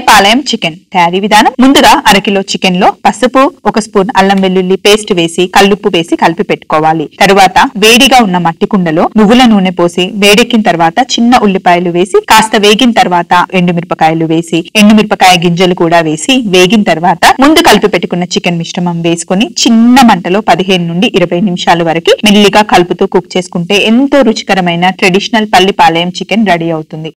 పల్లిపాలయం chicken తయారీ విధానం. ముందుగా అరకిలో చికెన్ లో పసుపు, 1 స్పూన్ అల్లం వెల్లుల్లి పేస్ట్ వేసి కల్లుప్పు వేసి కలిపి పెట్టుకోవాలి. తరువాత వేడిగా ఉన్న మట్టి కుండలో నువ్వుల నూనె పోసి వేడెక్కిన తర్వాత చిన్న ఉల్లిపాయలు వేసి కాస్త వేగిన తర్వాత ఎండుమిరపకాయలు వేసి ఎండుమిరపకాయ గింజలు కూడా వేసి వేగిన తర్వాత ముందు కలిపి పెట్టుకున్న చికెన్ మిశ్రమం వేసుకుని చిన్న మంటలో 15 నుండి 20 నిమిషాల వరకు మెల్లిగా కలుపుతూ కుక్ చేసుకుంటే ఎంతో రుచికరమైన ట్రెడిషనల్ పల్లిపాలయం చికెన్ రెడీ అవుతుంది.